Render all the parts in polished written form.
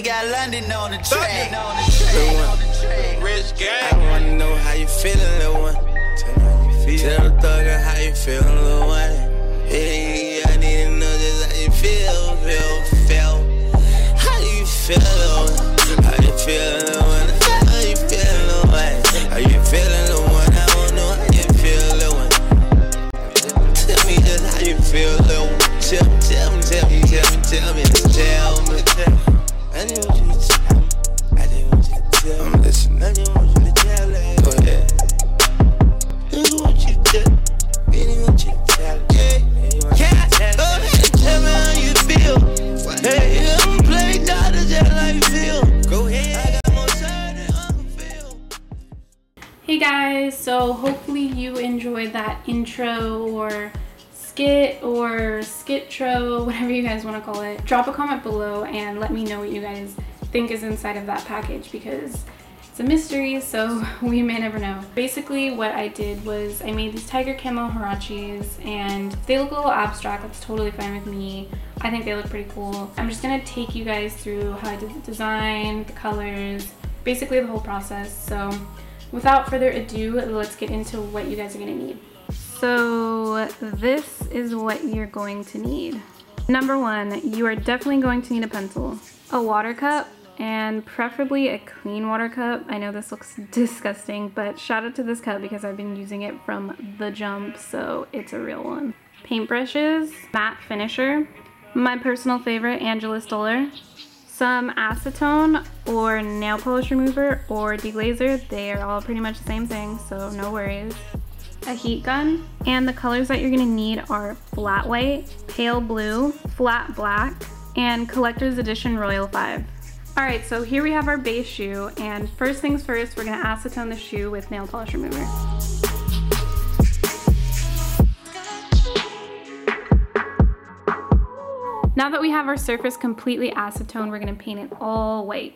got London on the track. Rich gang. I wanna know how you feeling, little one. Tell the thugger how you feeling, little one. Hey, I need to know just how you feel. How you feel, little one? How you feeling, little one? How you feeling, little one? How you feeling, little one? I don't know how you feel, little one. Tell me just how you feel, little one. Tell me. I just want you to tell me. I'm listening. I just want you to tell me. Go ahead. I just want you to tell me. I just want you to tell me. Go ahead, tell me how you feel. Hey, I'm playing doctor, just how you feel. Go ahead. I got more time than Uncle Phil. Hey guys, so hopefully you enjoyed that intro or skit or skitro, whatever you guys want to call it. Drop a comment below and let me know what you guys think is inside of that package, because it's a mystery, so we may never know. Basically what I did was I made these tiger camo Huaraches, and they look a little abstract. That's totally fine with me. I think they look pretty cool. I'm just gonna take you guys through how I did the design, the colors, basically the whole process. So without further ado, let's get into what you guys are gonna need. So this is what you're going to need. Number one, you are definitely going to need a pencil, a water cup, and preferably a clean water cup. I know this looks disgusting, but shout out to this cup because I've been using it from the jump, so it's a real one. Paintbrushes, matte finisher, my personal favorite, Angela Stoller, some acetone or nail polish remover or deglazer. They are all pretty much the same thing, so no worries. A heat gun, and the colors that you're gonna need are flat white, pale blue, flat black, and collector's edition Royal 5. Alright, so here we have our base shoe, and first things first, we're gonna acetone the shoe with nail polish remover. Now that we have our surface completely acetone, we're gonna paint it all white.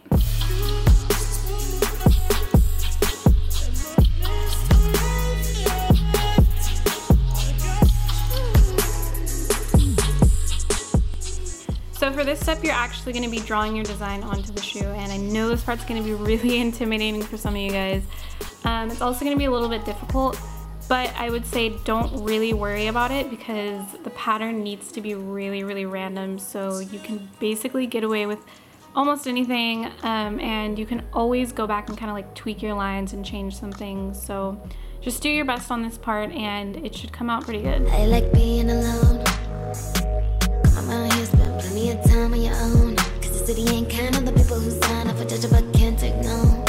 So for this step, you're actually going to be drawing your design onto the shoe, and I know this part's going to be really intimidating for some of you guys. It's also going to be a little bit difficult, but I would say don't really worry about it because the pattern needs to be really, really random, so you can basically get away with almost anything, and you can always go back and kind of like tweak your lines and change some things. So just do your best on this part and it should come out pretty good. I like being alone. Come out here, spend plenty of time on your own. Cause the city ain't kind of the people who sign up for judge but can't take no.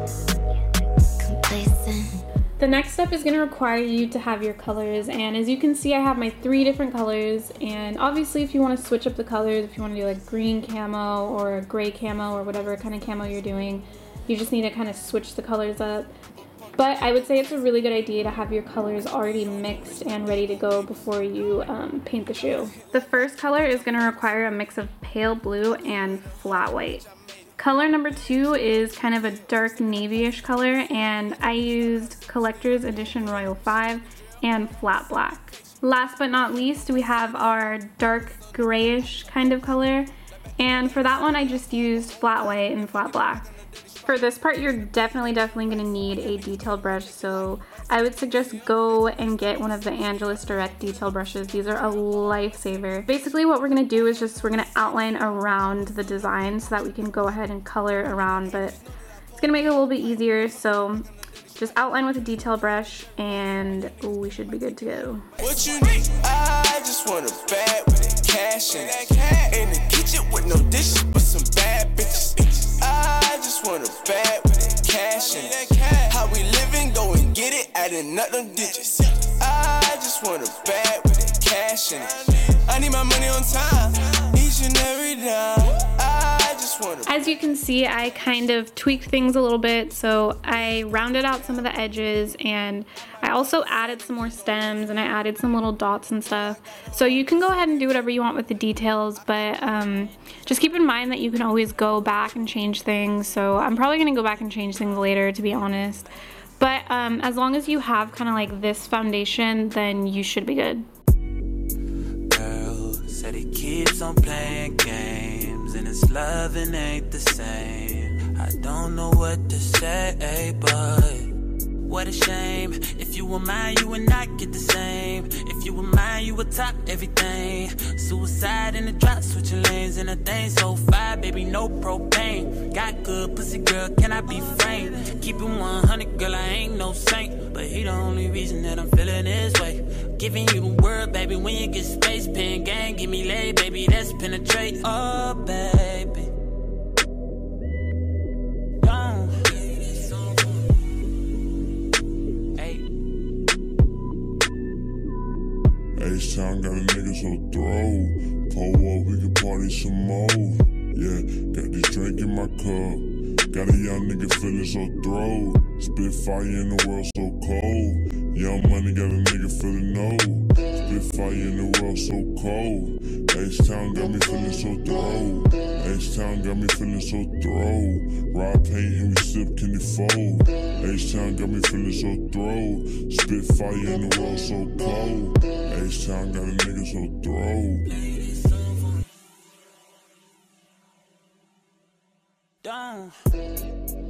Complacent. The next step is going to require you to have your colors, and as you can see I have my 3 different colors, and obviously if you want to switch up the colors, if you want to do like green camo or gray camo or whatever kind of camo you're doing, you just need to kind of switch the colors up. But I would say it's a really good idea to have your colors already mixed and ready to go before you paint the shoe. The first color is going to require a mix of pale blue and flat white. Color number 2 is kind of a dark navy-ish color, and I used Collector's Edition Royal 5 and flat black. Last but not least, we have our dark grayish kind of color, and for that one I just used flat white and flat black. For this part, you're definitely going to need a detailed brush, so I would suggest go and get one of the Angelus Direct detail brushes. These are a lifesaver. Basically what we're going to do is we're going to outline around the design so that we can go ahead and color around, but it's going to make it a little bit easier, so just outline with a detail brush and we should be good to go. What you need? I just want a bag with the cash in it. In the kitchen with no dishes, but some bad bitches. I just want a bag with the cash in it. How we living, go and get it, adding up them digits. I just want a bag with the cash in it. I need my money on time, each and every dime. I just want As you can see, I kind of tweaked things a little bit, so I rounded out some of the edges, and I also added some more stems, and I added some little dots and stuff. So you can go ahead and do whatever you want with the details, but just keep in mind that you can always go back and change things. So I'm probably going to go back and change things later, to be honest. But as long as you have kind of like this foundation, then you should be good. Girl said he keeps on playing games in this loving ain't the same. I don't know what to say, but what a shame. If you were mine, you would not get the same. If you were mine, you would top everything. Suicide in the drop, switching lanes in a thing. So fire, baby, no propane. Got good pussy, girl, can I be framed? Keep it 100, girl, I ain't no saint. But he the only reason that I'm feeling this way. Giving you the word, baby, when you get space. Pen gang, give me lay, baby, that's penetrate. Oh, baby. H-Town got a nigga so throw. Pull up, we can party some more. Yeah, got this drink in my cup. Got a young nigga feeling so throw. Spit fire in the world so cold. Young money got a nigga feeling no. Spit fire in the world so cold. H-Town got me feeling so throw. H-Town got me feeling so throw. Rob paint and we sip candy fold. H-Town got me feeling so throw. Spit fire in the world so cold. H-Town got a nigga so throw. Don't